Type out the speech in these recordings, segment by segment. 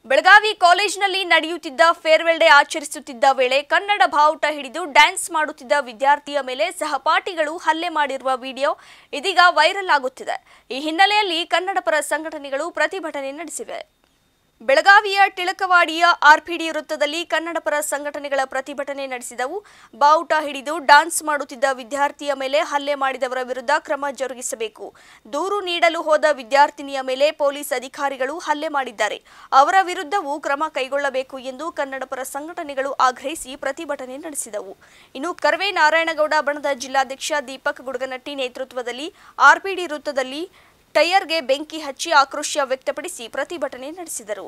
ಬೆಳಗಾವಿ ಕಾಲೇಜಿನಲ್ಲಿ ನಡೆಯುತ್ತಿದ್ದ farewell day ಆಚರಿಸುತ್ತಿದ್ದ ವೇಳೆ ಕನ್ನಡ ಬಾವುಟ ಹಿಡಿದು ಡ್ಯಾನ್ಸ್ ಮಾಡುತ್ತಿದ್ದ ವಿದ್ಯಾರ್ಥಿಯ ಮೇಲೆ ಸಹಪಾಠಿಗಳು ಹಲ್ಲೆ ಮಾಡಿರುವ ವಿಡಿಯೋ ಇದೀಗ ವೈರಲ್ ಆಗುತ್ತಿದೆ। ಈ ಹಿನ್ನೆಲೆಯಲ್ಲಿ ಕನ್ನಡ ಪರ ಸಂಘಟನೆಗಳು ಪ್ರತಿಭಟನೆ ನಡೆಸಿವೆ। ಬೆಳಗಾವಿಯ ಟಿಳಕವಾಡಿಯ ಆರ್ಪಿಡಿ ವೃತ್ತದಲ್ಲಿ ಕನ್ನಡ ಪರ ಸಂಘಟನೆಗಳ ಪ್ರತಿಭಟನೆ ನಡೆಸಿದವು। ಬಾವುಟ ಹಿಡಿದು ಡ್ಯಾನ್ಸ್ ಮಾಡುತ್ತಿದ್ದ ವಿದ್ಯಾರ್ಥಿಯ ಮೇಲೆ ಹಲ್ಲೆ ಮಾಡಿದವರ ವಿರುದ್ಧ ಕ್ರಮ ಜರುಗಿಸಬೇಕು, ದೂರು ನೀಡಲು ಹೋದ ವಿದ್ಯಾರ್ಥಿನಿಯ ಮೇಲೆ ಪೊಲೀಸ್ ಅಧಿಕಾರಿಗಳು ಹಲ್ಲೆ ಮಾಡಿದ್ದಾರೆ, ಅವರ ವಿರುದ್ಧವೂ ಕ್ರಮ ಕೈಗೊಳ್ಳಬೇಕು ಎಂದು ಕನ್ನಡ ಪರ ಸಂಘಟನೆಗಳು ಆಗ್ರಹಿಸಿ ಪ್ರತಿಭಟನೆ ನಡೆಸಿದವು। ಇನ್ನು ಕರ್ವೆ ನಾರಾಯಣಗೌಡ ಬಣದ ಜಿಲ್ಲಾಧ್ಯಕ್ಷ ದೀಪಕ್ ಗುಡಗನಟ್ಟಿ ನೇತೃತ್ವದಲ್ಲಿ ಆರ್ಪಿಡಿ ವೃತ್ತದಲ್ಲಿ ಟೈರ್ಗೆ ಬೆಂಕಿ ಹಚ್ಚಿ ಆಕ್ರೋಶ ವ್ಯಕ್ತಪಡಿಸಿ ಪ್ರತಿಭಟನೆ ನಡೆಸಿದರು।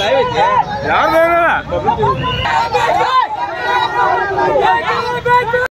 यार